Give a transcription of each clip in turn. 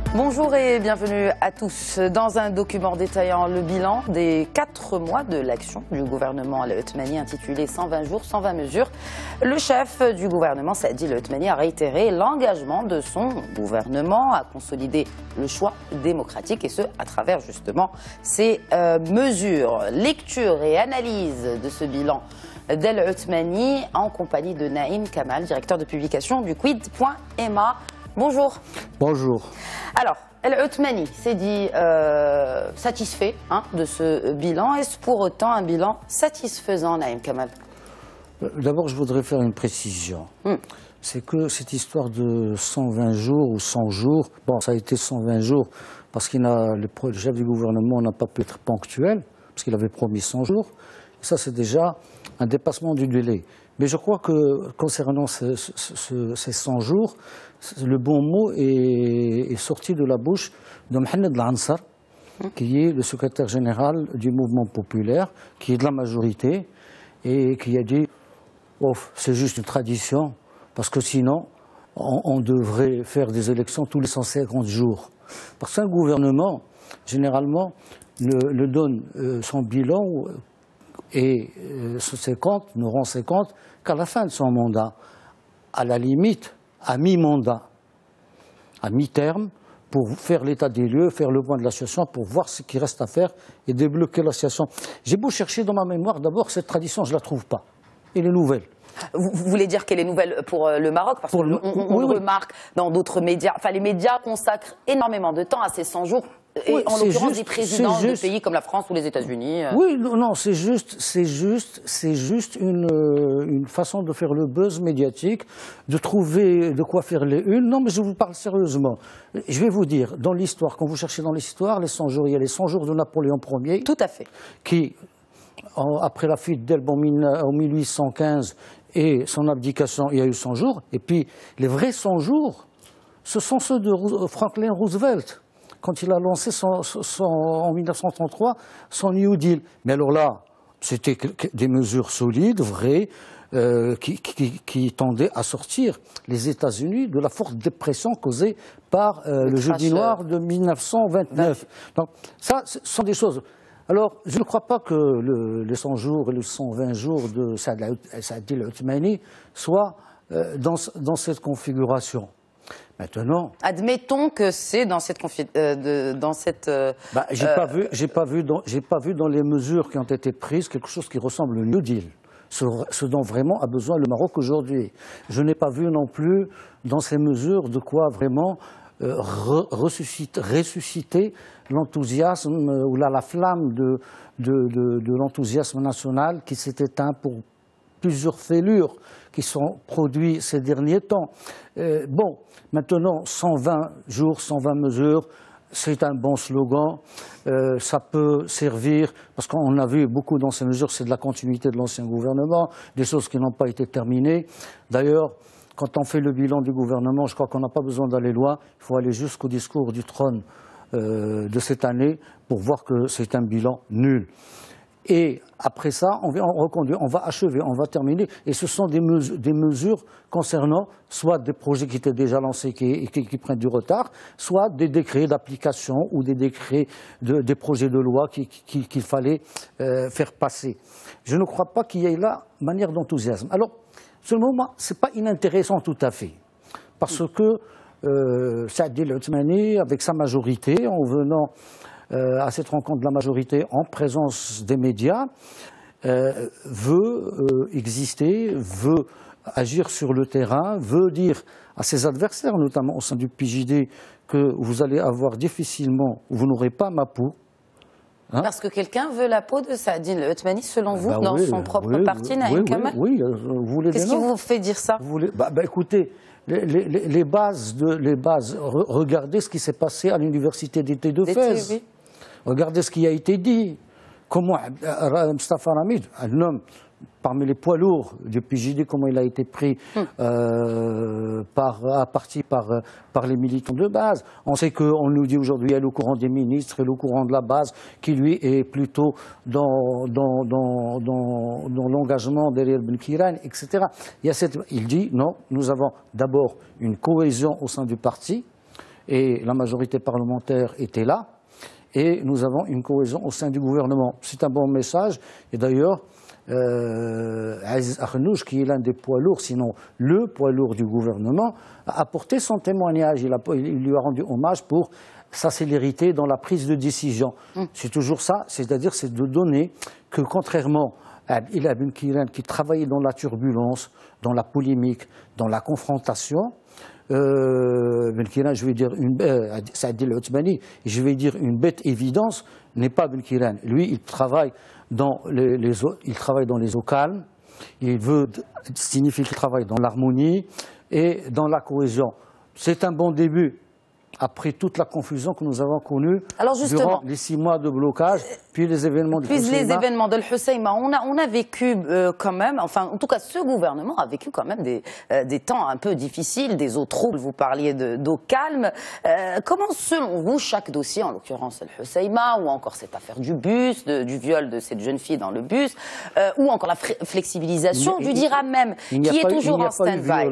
Bonjour et bienvenue à tous. Dans un document détaillant le bilan des 4 mois de l'action du gouvernement al-Othmani intitulé 120 jours, 120 mesures, le chef du gouvernement, Saadi al-Othmani, a réitéré l'engagement de son gouvernement à consolider le choix démocratique et ce, à travers justement ces mesures. Lecture et analyse de ce bilan d'al-Othmani en compagnie de Naïm Kamal, directeur de publication du Quid.ma. Bonjour. Bonjour. Alors, al-Othmani s'est dit satisfait de ce bilan. Est-ce pour autant un bilan satisfaisant, Naïm Kamal? D'abord, je voudrais faire une précision. C'est que cette histoire de 120 jours ou 100 jours, bon, ça a été 120 jours parce que le chef du gouvernement n'a pas pu être ponctuel, parce qu'il avait promis 100 jours. Ça, c'est déjà un dépassement du délai. Mais je crois que concernant ces 100 jours, le bon mot est sorti de la bouche de Mohamed Al-Ansar, qui est le secrétaire général du mouvement populaire, qui est de la majorité, et qui a dit oh, c'est juste une tradition, parce que sinon, on devrait faire des élections tous les 150 jours. Parce qu'un gouvernement, généralement, ne donne son bilan et ses comptes ne rend ses comptes qu'à la fin de son mandat, à la limite, à mi-mandat, à mi-terme, pour faire l'état des lieux, faire le point de la situation, pour voir ce qu'il reste à faire et débloquer la situation. J'ai beau chercher dans ma mémoire, d'abord, cette tradition, je ne la trouve pas. Elle est nouvelle. Vous voulez dire qu'elle est nouvelle pour le Maroc? Parce qu'on remarque dans d'autres médias, enfin les médias consacrent énormément de temps à ces 100 jours, et en l'occurrence des présidents de pays comme la France ou les États-Unis. Oui, non, c'est juste une façon de faire le buzz médiatique, de trouver de quoi faire les unes. Non, mais je vous parle sérieusement. Je vais vous dire, dans l'histoire, quand vous cherchez dans l'histoire, les 100 jours, il y a les 100 jours de Napoléon Ier. Tout à fait. Qui, après la fuite d'Elbe en 1815 et son abdication, il y a eu 100 jours. Et puis, les vrais 100 jours, ce sont ceux de Franklin Roosevelt, quand il a lancé en 1933 son New Deal. Mais alors là, c'était des mesures solides, vraies, qui tendaient à sortir les États-Unis de la forte dépression causée par le jeudi noir de 1929. Donc ça, ce sont des choses. Alors, je ne crois pas que les 100 jours et les 120 jours de Saadi al-Othmani soient dans cette configuration. Maintenant, admettons que c'est dans cette j'ai pas vu dans les mesures qui ont été prises quelque chose qui ressemble au New Deal, ce dont vraiment a besoin le Maroc aujourd'hui. Je n'ai pas vu non plus dans ces mesures de quoi vraiment ressusciter l'enthousiasme ou la flamme de l'enthousiasme national qui s'est éteint pour plusieurs fêlures qui sont produites ces derniers temps. Bon, maintenant, 120 jours, 120 mesures, c'est un bon slogan. Ça peut servir, parce qu'on a vu beaucoup dans ces mesures, c'est de la continuité de l'ancien gouvernement, des choses qui n'ont pas été terminées. D'ailleurs, quand on fait le bilan du gouvernement, je crois qu'on n'a pas besoin d'aller loin, il faut aller jusqu'au discours du trône de cette année pour voir que c'est un bilan nul. Et après ça, on va reconduire, on va achever, on va terminer. Et ce sont des mesures concernant soit des projets qui étaient déjà lancés qui prennent du retard, soit des décrets d'application ou des décrets, des projets de loi qu'il fallait faire passer. Je ne crois pas qu'il y ait là manière d'enthousiasme. Alors, seulement, ce n'est pas inintéressant tout à fait. Parce que Saadi al-Othmani, avec sa majorité, en venant à cette rencontre de la majorité en présence des médias, veut exister, veut agir sur le terrain, veut dire à ses adversaires, notamment au sein du PJD, que vous allez avoir difficilement, vous n'aurez pas ma peau. Hein? Parce que quelqu'un veut la peau de Saadi al-Othmani, selon vous, dans son propre parti, Naïm Kamal? Oui, vous voulez. Qu'est-ce qui vous fait dire ça? Écoutez, les bases, regardez ce qui s'est passé à l'université d'été de Fès. Oui. Regardez ce qui a été dit. Comment Mustafa Ramid, un homme parmi les poids lourds du PJD, comment il a été pris à partie par les militants de base. On sait qu'on nous dit aujourd'hui, il y a le courant des ministres et le courant de la base qui, lui, est plutôt dans l'engagement derrière Ben Kiran, etc. Il dit, non, nous avons d'abord une cohésion au sein du parti, et la majorité parlementaire était là. Et nous avons une cohésion au sein du gouvernement. C'est un bon message. Et d'ailleurs, Aziz Akhnouch, qui est l'un des poids lourds, sinon le poids lourd du gouvernement, a apporté son témoignage. Il lui a rendu hommage pour sa célérité dans la prise de décision. C'est toujours ça, c'est-à-dire c'est de donner que contrairement à Ila Ben Kiran qui travaillait dans la turbulence, dans la polémique, dans la confrontation, Ben Kiran, je vais dire Saad El-Othmani, je vais dire une bête évidence, n'est pas Ben Kiran. Lui, il travaille dans les eaux calmes, il veut signifier qu'il travaille dans l'harmonie et dans la cohésion. C'est un bon début. Après toute la confusion que nous avons connue durant les 6 mois de blocage, puis les événements de Husseima, on a vécu quand même, enfin en tout cas ce gouvernement a vécu quand même des temps un peu difficiles, des eaux troubles, vous parliez d'eau calme. Comment selon vous chaque dossier, en l'occurrence Husseima, ou encore cette affaire du bus, du viol de cette jeune fille dans le bus, ou encore la flexibilisation du dirham même, qui est toujours en stand-by.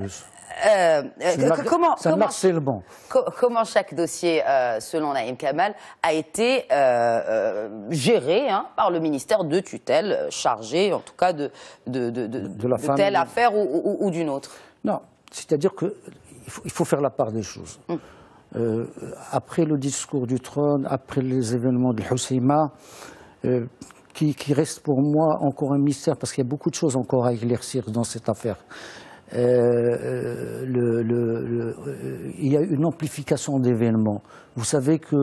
Comment chaque dossier, selon Naïm Kamal, a été géré par le ministère de tutelle, chargé en tout cas de telle affaire ou d'une autre? Non, c'est-à-dire qu'il faut faire la part des choses. Après le discours du trône, après les événements de Husseima, qui reste pour moi encore un mystère, parce qu'il y a beaucoup de choses encore à éclaircir dans cette affaire. Il y a une amplification d'événements. Vous savez que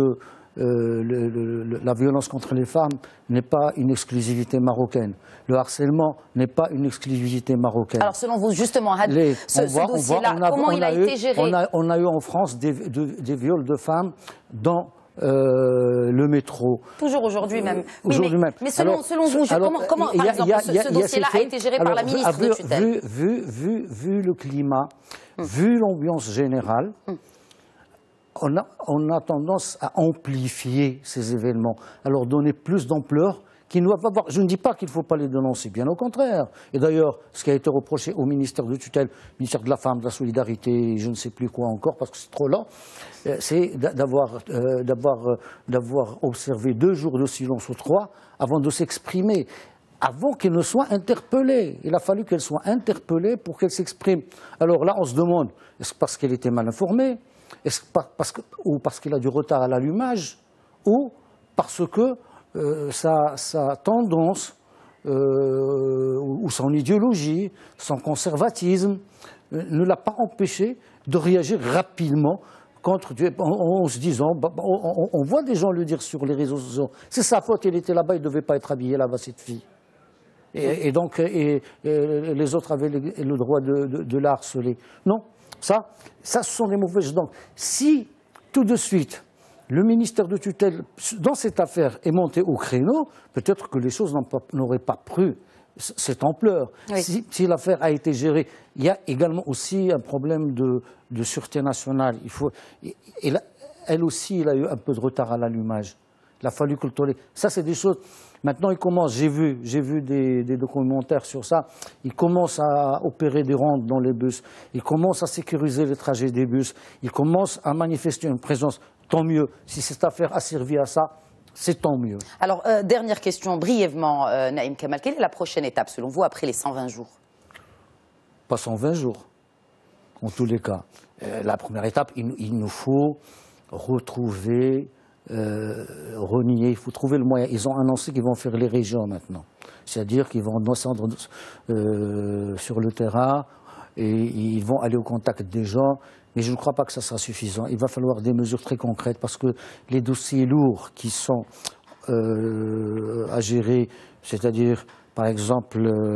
la violence contre les femmes n'est pas une exclusivité marocaine. Le harcèlement n'est pas une exclusivité marocaine. Alors selon vous, justement, ce dossier-là, comment il a été géré? On a eu en France des viols de femmes dans le métro. Toujours aujourd'hui même. Mais selon vous, comment par exemple, ce dossier-là a été géré par la ministre de tutelle? Vu le climat, vu l'ambiance générale, on a tendance à amplifier ces événements, à leur donner plus d'ampleur qu'ils ne doivent pas avoir. Je ne dis pas qu'il ne faut pas les dénoncer, bien au contraire. Et d'ailleurs, ce qui a été reproché au ministère de tutelle, ministère de la Femme, de la Solidarité, je ne sais plus quoi encore, parce que c'est trop lent, c'est d'avoir observé 2 jours de silence ou 3 avant de s'exprimer. Avant qu'elle ne soit interpellée. Il a fallu qu'elle soit interpellée pour qu'elle s'exprime. Alors là, on se demande, est-ce parce qu'elle était mal informée, ou parce qu'elle a du retard à l'allumage, ou parce que sa tendance ou son idéologie, son conservatisme ne l'a pas empêché de réagir rapidement contre Dieu, en se disant, on voit des gens le dire sur les réseaux sociaux, c'est sa faute, elle était là-bas, il ne devait pas être habillé là-bas, cette fille. Et donc les autres avaient le droit de la harceler. Non, ça ce sont des mauvaises. Donc si tout de suite le ministère de tutelle, dans cette affaire, est monté au créneau, peut-être que les choses n'auraient pas pris cette ampleur. Oui. Si l'affaire a été gérée, il y a également aussi un problème de sûreté nationale. Elle aussi, elle a eu un peu de retard à l'allumage. Il a fallu que le tollé. Ça, c'est des choses. Maintenant, il commence. J'ai vu des documentaires sur ça. Il commence à opérer des rondes dans les bus. Il commence à sécuriser les trajets des bus. Il commence à manifester une présence. Tant mieux. Si cette affaire a servi à ça, c'est tant mieux. Alors, dernière question, brièvement, Naïm Kamal. Quelle est la prochaine étape, selon vous, après les 120 jours? Pas 120 jours, en tous les cas. La première étape, il nous faut retrouver, renier, il faut trouver le moyen. Ils ont annoncé qu'ils vont faire les régions maintenant. C'est-à-dire qu'ils vont descendre sur le terrain et ils vont aller au contact des gens. Mais je ne crois pas que ça sera suffisant. Il va falloir des mesures très concrètes parce que les dossiers lourds qui sont à gérer, c'est-à-dire par exemple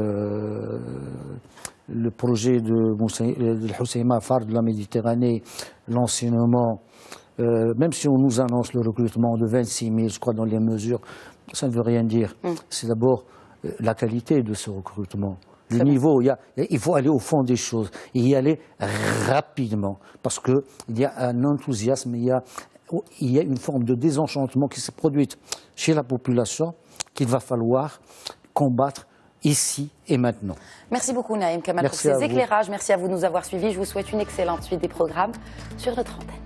le projet de Husseima, phare de la Méditerranée, l'enseignement, même si on nous annonce le recrutement de 26 000, je crois, dans les mesures, ça ne veut rien dire. C'est d'abord la qualité de ce recrutement. Le niveau, il faut aller au fond des choses et y aller rapidement parce qu'il y a un enthousiasme, il y a une forme de désenchantement qui s'est produite chez la population qu'il va falloir combattre ici et maintenant. Merci beaucoup Naïm Kamal pour ces éclairages. Merci à vous de nous avoir suivis. Je vous souhaite une excellente suite des programmes sur notre antenne.